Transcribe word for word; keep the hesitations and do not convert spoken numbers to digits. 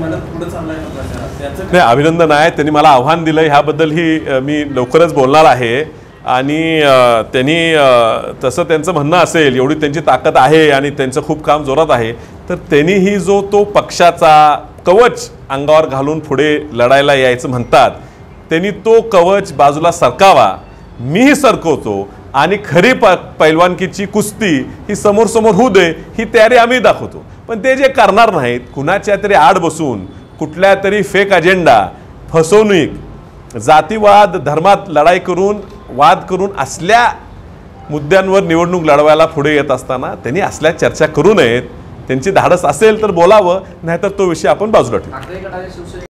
नाही, अभिनंदन आहे. त्यांनी मला आव्हान दिलं, ह्याबद्दलही मी लवकरच बोलणार आहे. आणि त्यांनी तसं त्यांचं म्हणणं असेल, एवढी त्यांची ताकद आहे आणि त्यांचं खूप काम जोरात आहे, तर त्यांनीही जो तो पक्षाचा कवच अंगावर घालून पुढे लढायला यायचं म्हणतात, त्यांनी तो कवच बाजूला सरकावा. मीही सरकवतो आणि खरी प पैलवानकीची कुस्ती ही समोर समोर होऊ दे, ही तयारी आम्ही दाखवतो. पण ते जे करणार नाहीत, कुणाच्या तरी आड बसून कुठल्या तरी फेक अजेंडा, फसवणूक, जातीवाद, धर्मात लढाई करून, वाद करून असल्या मुद्द्यांवर निवडणूक लढवायला पुढे येत असताना त्यांनी असल्या चर्चा करू नयेत. त्यांची धाडस असेल तर बोलावं, नाहीतर तो विषय आपण बाजूला ठेवू.